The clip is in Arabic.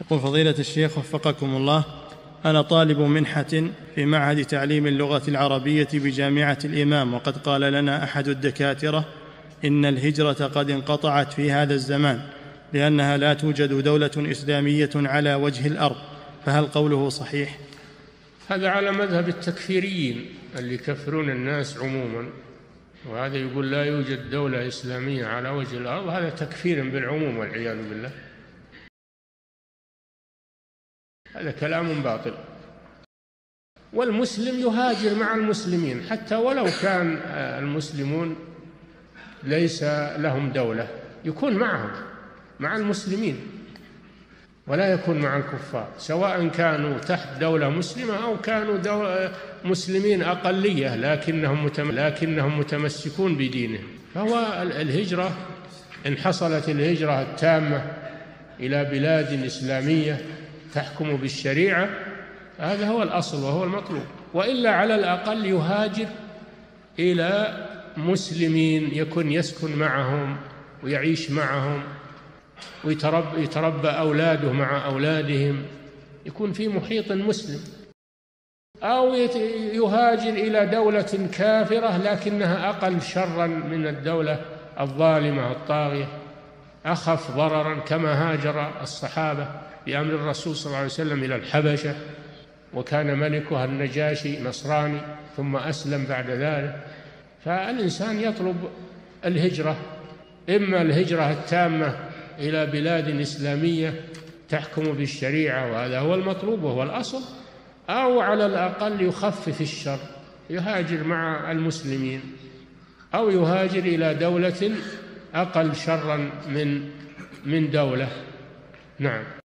يقول فضيلة الشيخ وفقكم الله، أنا طالب منحة في معهد تعليم اللغة العربية بجامعة الإمام، وقد قال لنا أحد الدكاترة إن الهجرة قد انقطعت في هذا الزمان لأنها لا توجد دولة إسلامية على وجه الأرض، فهل قوله صحيح؟ هذا على مذهب التكفيريين اللي يكفرون الناس عموما، وهذا يقول لا يوجد دولة إسلامية على وجه الأرض، هذا تكفير بالعموم والعياذ بالله، هذا كلام باطل. والمسلم يهاجر مع المسلمين حتى ولو كان المسلمون ليس لهم دولة، يكون معهم مع المسلمين ولا يكون مع الكفار، سواء كانوا تحت دولة مسلمة أو كانوا مسلمين أقلية لكنهم متمسكون بدينهم. فهو الهجرة إن حصلت الهجرة التامة إلى بلاد إسلامية تحكم بالشريعة هذا هو الأصل وهو المطلوب، وإلا على الأقل يهاجر إلى مسلمين يسكن معهم ويعيش معهم ويتربى أولاده مع أولادهم، يكون في محيط مسلم، أو يهاجر إلى دولة كافرة لكنها أقل شرا من الدولة الظالمة الطاغية، أخف ضررا، كما هاجر الصحابة بأمر الرسول صلى الله عليه وسلم إلى الحبشة، وكان ملكها النجاشي نصراني ثم أسلم بعد ذلك. فالإنسان يطلب الهجرة، إما الهجرة التامة إلى بلاد إسلامية تحكم بالشريعة وهذا هو المطلوب وهو الأصل، أو على الأقل يخفف الشر، يهاجر مع المسلمين أو يهاجر إلى دولة أقل شرا من دولة. نعم.